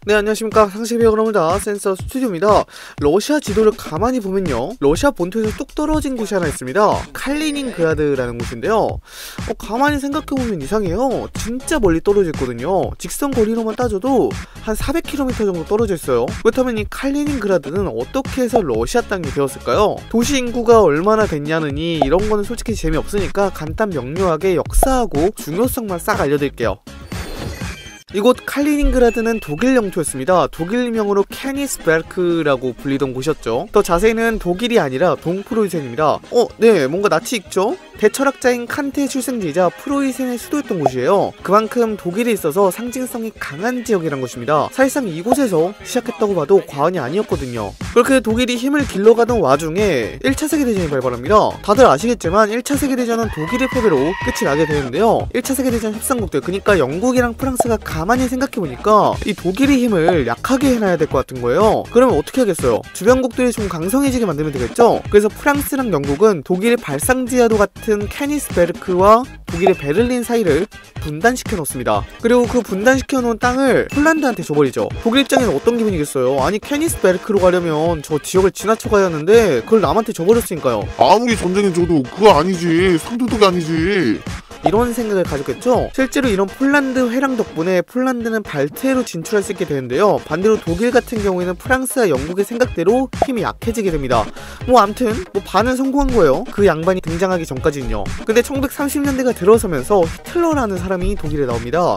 네, 안녕하십니까. 상식의 여러분들, 센서 스튜디오입니다. 러시아 지도를 가만히 보면요, 러시아 본토에서 뚝 떨어진 곳이 하나 있습니다. 칼리닝그라드라는 곳인데요, 가만히 생각해보면 이상해요. 진짜 멀리 떨어져 있거든요. 직선 거리로만 따져도 한 400km 정도 떨어져 있어요. 그렇다면 이 칼리닝그라드는 어떻게 해서 러시아 땅이 되었을까요? 도시 인구가 얼마나 됐냐느니 이런 거는 솔직히 재미없으니까 간단 명료하게 역사하고 중요성만 싹 알려드릴게요. 이곳 칼리닝그라드는 독일 영토였습니다. 독일명으로 케니스베르크라고 불리던 곳이었죠. 더 자세히는 독일이 아니라 동프로이센입니다. 네, 뭔가 낯이 익죠? 대철학자인 칸트의 출생지이자 프로이센의 수도였던 곳이에요. 그만큼 독일에 있어서 상징성이 강한 지역이란 것입니다. 사실상 이곳에서 시작했다고 봐도 과언이 아니었거든요. 그렇게 독일이 힘을 길러가던 와중에 1차 세계대전이 발발합니다. 다들 아시겠지만 1차 세계대전은 독일의 패배로 끝이 나게 되는데요, 1차 세계대전 협상국들, 그러니까 영국이랑 프랑스가 가만히 생각해보니까 이 독일의 힘을 약하게 해놔야 될 것 같은 거예요. 그러면 어떻게 하겠어요? 주변국들이 좀 강성해지게 만들면 되겠죠? 그래서 프랑스랑 영국은 독일의 발상지하도 같은 케니스베르크와 독일의 베를린 사이를 분단시켜 놓습니다. 그리고 그 분단시켜 놓은 땅을 폴란드한테 줘버리죠. 독일 입장에는 어떤 기분이겠어요? 아니, 케니스베르크로 가려면 저 지역을 지나쳐 가야 하는데 그걸 남한테 줘버렸으니까요. 아무리 전쟁에 줘도 그거 아니지, 상도덕이 아니지. 이런 생각을 가졌겠죠? 실제로 이런 폴란드 회랑 덕분에 폴란드는 발트해로 진출할 수 있게 되는데요, 반대로 독일 같은 경우에는 프랑스와 영국의 생각대로 힘이 약해지게 됩니다. 암튼 반은 성공한 거예요, 그 양반이 등장하기 전까지는요. 근데 1930년대가 들어서면서 히틀러라는 사람이 독일에 나옵니다.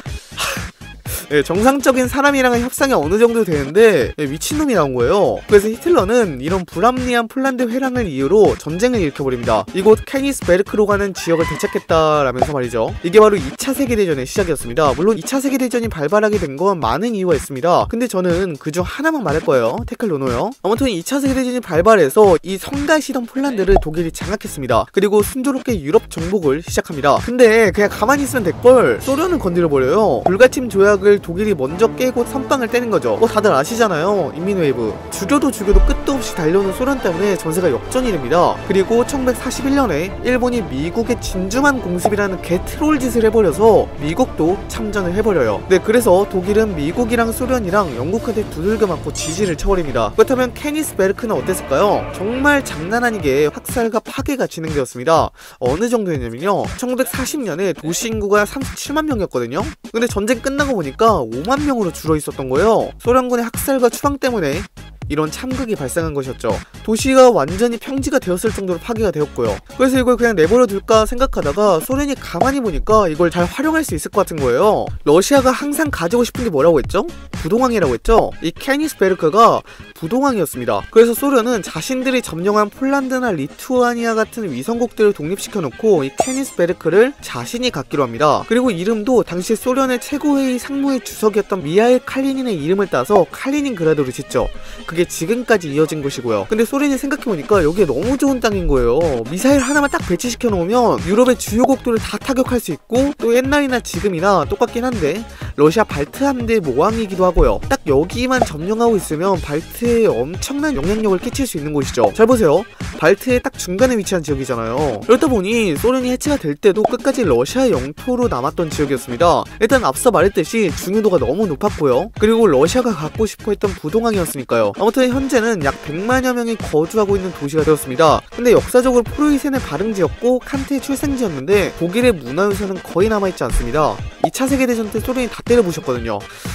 네, 정상적인 사람이랑은 협상이 어느 정도 되는데 미친놈이 나온 거예요. 그래서 히틀러는 이런 불합리한 폴란드 회랑을 이유로 전쟁을 일으켜버립니다. 이곳 케니스베르크로 가는 지역을 되찾겠다라면서 말이죠. 이게 바로 2차 세계대전의 시작이었습니다. 물론 2차 세계대전이 발발하게 된 건 많은 이유가 있습니다. 근데 저는 그중 하나만 말할 거예요. 태클 노노요. 아무튼 2차 세계대전이 발발해서 이 성가시던 폴란드를 독일이 장악했습니다. 그리고 순조롭게 유럽 정복을 시작합니다. 근데 그냥 가만히 있으면 될걸 소련을 건드려버려요. 불가침 조약을 독일이 먼저 깨고 선빵을 떼는 거죠. 다들 아시잖아요, 인민웨이브. 죽여도 끝도 없이 달려오는 소련 때문에 전세가 역전이 됩니다. 그리고 1941년에 일본이 미국의 진주만 공습이라는 개트롤 짓을 해버려서 미국도 참전을 해버려요. 네, 그래서 독일은 미국이랑 소련이랑 영국한테 두들겨 맞고 지지를 쳐버립니다. 그렇다면 케니스베르크는 어땠을까요? 정말 장난 아니게 학살과 파괴가 진행되었습니다. 어느 정도였냐면요, 1940년에 도시 인구가 37만 명이었거든요. 근데 전쟁 끝나고 보니까 5만 명으로 줄어 있었던 거예요. 소련군의 학살과 추방 때문에 이런 참극이 발생한 것이었죠. 도시가 완전히 평지가 되었을 정도로 파괴가 되었고요. 그래서 이걸 그냥 내버려 둘까 생각하다가 소련이 가만히 보니까 이걸 잘 활용할 수 있을 것 같은 거예요. 러시아가 항상 가지고 싶은 게 뭐라고 했죠? 부동항이라고 했죠? 이 케니스베르크가 부동항이었습니다. 그래서 소련은 자신들이 점령한 폴란드나 리투아니아 같은 위성국들을 독립시켜 놓고 이 케니스베르크를 자신이 갖기로 합니다. 그리고 이름도 당시 소련의 최고회의 상무의 주석이었던 미하일 칼리닌의 이름을 따서 칼리닝그라드로 짓죠. 그게 지금까지 이어진 것이고요. 근데 소련이 생각해보니까 여기에 너무 좋은 땅인 거예요. 미사일 하나만 딱 배치시켜 놓으면 유럽의 주요 국도를 다 타격할 수 있고, 또 옛날이나 지금이나 똑같긴 한데 러시아 발트 함대 모항이기도 하고요. 딱 여기만 점령하고 있으면 발트에 엄청난 영향력을 끼칠 수 있는 곳이죠. 잘 보세요, 발트의 딱 중간에 위치한 지역이잖아요. 그렇다 보니 소련이 해체가 될 때도 끝까지 러시아 영토로 남았던 지역이었습니다. 일단 앞서 말했듯이 중요도가 너무 높았고요. 그리고 러시아가 갖고 싶어 했던 부동항이었으니까요. 아무튼 현재는 약 100만여 명이 거주하고 있는 도시가 되었습니다. 근데 역사적으로 프로이센의 발흥지였고 칸트의 출생지였는데 독일의 문화유산은 거의 남아있지 않습니다. 2차 세계대전 때 소련이 다 때려부셨거든요.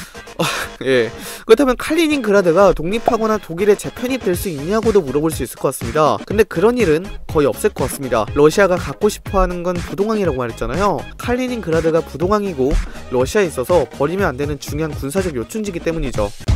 예. 그렇다면 칼리닝그라드가 독립하거나 독일에 재편입될 수 있냐고도 물어볼 수 있을 것 같습니다. 근데 그런 일은 거의 없을 것 같습니다. 러시아가 갖고 싶어하는 건 부동항이라고 말했잖아요. 칼리닝그라드가 부동항이고 러시아에 있어서 버리면 안 되는 중요한 군사적 요충지이기 때문이죠.